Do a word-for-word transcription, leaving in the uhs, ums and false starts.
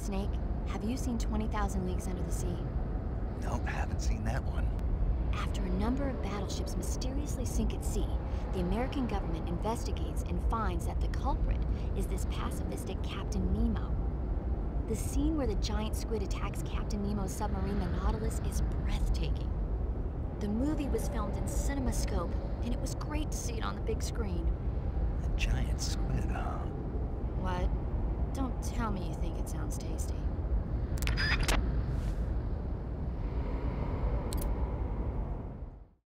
Snake, have you seen twenty thousand Leagues Under the Sea? Nope, haven't seen that one. After a number of battleships mysteriously sink at sea, the American government investigates and finds that the culprit is this pacifistic Captain Nemo. The scene where the giant squid attacks Captain Nemo's submarine, the Nautilus, is breathtaking. The movie was filmed in CinemaScope, and it was great to see it on the big screen. A giant squid, huh? What? Don't tell me you think it sounds tasty.